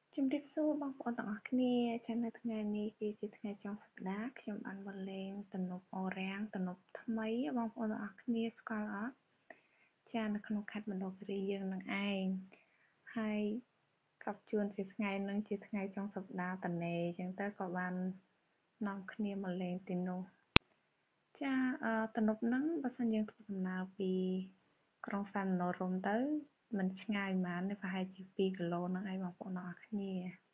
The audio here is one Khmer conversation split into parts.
ជំរាបសួរបងប្អូនទាំងអស់គ្នាចា៎នៅថ្ងៃនេះគឺជាថ្ងៃចុងសប្តាហ៍ខ្ញុំបានមកលេងទំនប់អូររាំងទំនប់ថ្មីបងប្អូនទាំងអស់គ្នាស្គាល់អត់ចា៎នៅក្នុងខេត្តមណ្ឌលគិរីយើងនឹងឯងហើយកັບជួនជាថ្ងៃនឹងជាថ្ងៃចុងសប្តាហ៍តនេអញ្ចឹងទៅក៏បាននាំគ្នាមកលេងទីនោះចាទំនប់ហ្នឹងបើសិនយើងធ្វើដំណើរពីក្រុងសែនមនោរម្យទៅមិនឆ្ងាយប៉ុន្មានទេប្រហែលជា2គីឡូហ្នឹងឯងបងប្អូនទាំងអស់គ្នា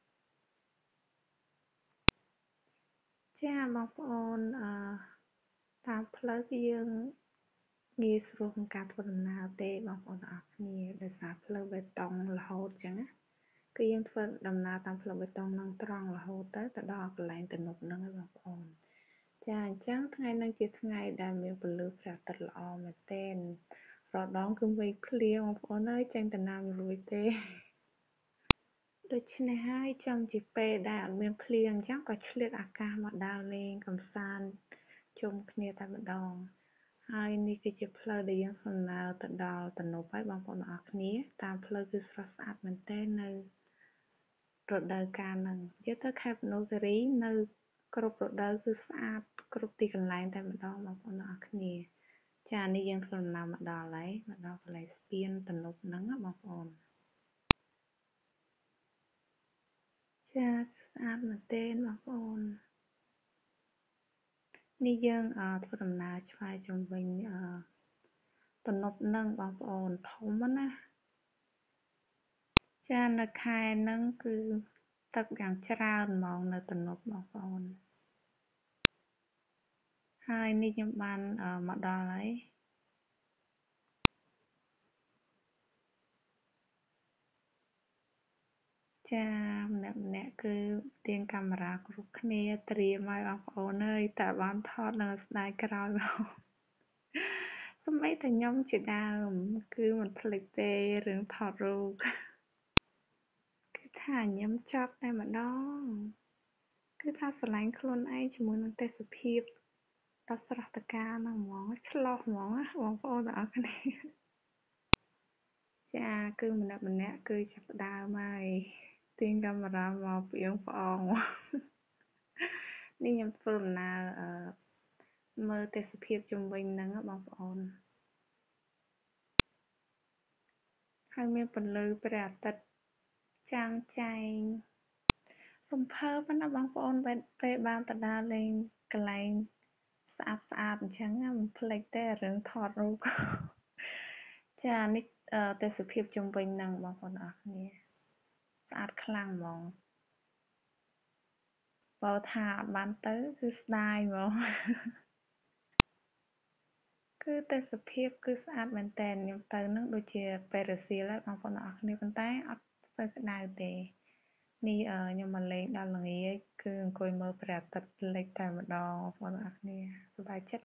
ចាបងប្អូនតាមផ្លូវគឺយើងងាយស្រួលក្នុងការធ្វើដំណើរទេបងប្អូនទាំងអស់គ្នាដោយសារផ្លូវបេតុងរហូតអញ្ចឹងណាគឺយើងធ្វើដំណើរតាមផ្លូវបេតុងនឹងត្រង់រហូតទៅដល់កន្លែងទំនប់ហ្នឹងឯងបងប្អូនចាអញ្ចឹងថ្ងៃហ្នឹងជាថ្ងៃដែលមានពន្លឺព្រះអាទិត្យល្អមែនទែនរដងគឺមេឃភ្លៀងបងប្អូនអើយចេញទៅណាមិនរួចទេដូច្នេះហើយចំជាពេលដែលអត់មានភ្លៀងអញ្ចឹងក៏ឆ្លៀតឱកាសមកដើរលេងកម្សាន្តជុំគ្នាតែម្ដងហើយនេះគឺជាផ្លូវដែលយើងដំណើរទៅដល់ទំនប់ហើយបងប្អូនទាំងអស់គ្នាតាមផ្លូវគឺស្រស់ស្អាតមែនទែននៅរដូវកាលហ្នឹងនិយាយទៅខេត្តមណ្ឌលគិរីនៅគ្រប់រដូវគឺស្អាតគ្រប់ទីកន្លែងតែម្ដងបងប្អូនទាំងអស់គ្នាចានេះយើងធ្វើដំណើរមកដល់ហើយមកដល់កន្លែងស្ពានទំនប់ហ្នឹងណាបងប្អូនចាស្អាតមែនទែនបងប្អូននេះយើងធ្វើដំណើរឆ្វែរជុំវិញទំនប់ហ្នឹងបងប្អូនធំណាចានៅខែហ្នឹងគឺទឹកយ៉ាងច្រើនហ្មងនៅទំនប់បងប្អូនហើយនេះខ្ញុំបានមកដល់ហើយចាម្នាក់គឺទាញកាមេរ៉ាគ្រប់គ្នាត្រៀមហើយបងប្អូនអើយតើបានថតនៅស្ដាយក្រោយមកសូម្បីតែខ្ញុំជាដើមគឺមិនភ្លេចទេរឿងថតរូបគឺថាញញឹមចប់តែម្ដងគឺថាស្រឡាញ់ខ្លួនឯងជាមួយនឹងទេសភាពដ៏ស្រស់ត្រកាលហ្នឹងហ្មងឆ្លោះហ្មងណាបងប្អូនទាំងអស់គ្នាចាគឺម្នាក់គឺចាប់ផ្ដើមហើយទាញកាមេរ៉ាមកផ្អៀងផ្អងនេះខ្ញុំធ្វើដំណើរមើលទេសភាពជុំវិញហ្នឹងបងប្អូនហើយមានពន្លឺព្រះអាទិត្យចាំងចែងរំភើបណាស់បងប្អូនពេលបានទៅដើរលេងកន្លែងស្អាតអញ្ចឹងមិនភ្លេចទេរឿងថតរូបចានេះទេសភាពជុំវិញហ្នឹងបងប្អូនអរគ្នាស្អាតខ្លាំងហ្មងបើថាអត់បានទៅគឺស្ដាយហ្មងគឺទេសភាពគឺស្អាតមែនតើខ្ញុំទៅនឹងដូចជាពេលរសៀលហើយបងប្អូនអរគ្នាប៉ុន្តែអត់សូវក្តៅទេនេះខ្ញុំមកលេងដល់ល្ងាចគឺអង្គុយមើលព្រះអាទិត្យលិចតែម្ដងបងប្អូនអរគ្នាសប្បាយចិត្ត